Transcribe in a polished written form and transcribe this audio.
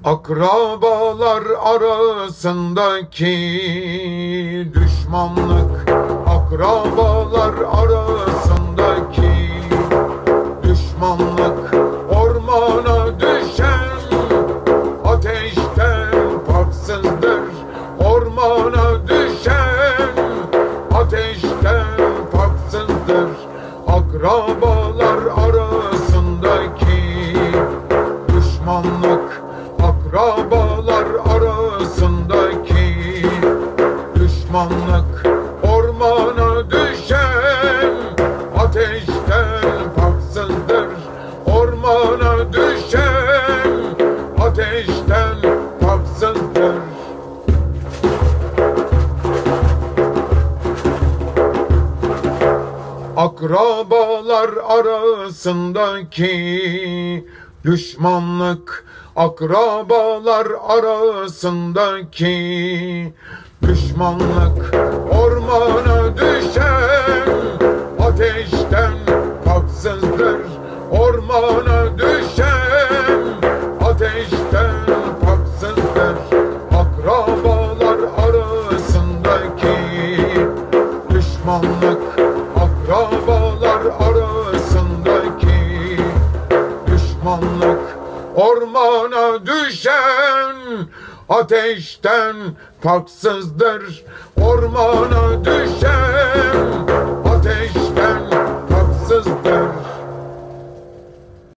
Akrabalar arasındaki düşmanlık, akrabalar arasındaki düşmanlık, ormana düşen ateşten farksızdır. Ormana düşen ateşten farksızdır. Akrabalar arasındaki düşmanlık, akrabalar arasındaki düşmanlık, ormana düşen ateşten farksızdır. Ormana düşen ateşten farksızdır. Akrabalar arasındaki düşmanlık, akrabalar arasındaki düşmanlık, ormana düşen ateşten farksızdır. Ormana düşen ateşten farksızdır. Akrabalar arasındaki düşmanlık, akrabalar arasındaki düşmanlık, ormana düşen ateşten farksızdır. Ormana düşen ateşten farksızdır.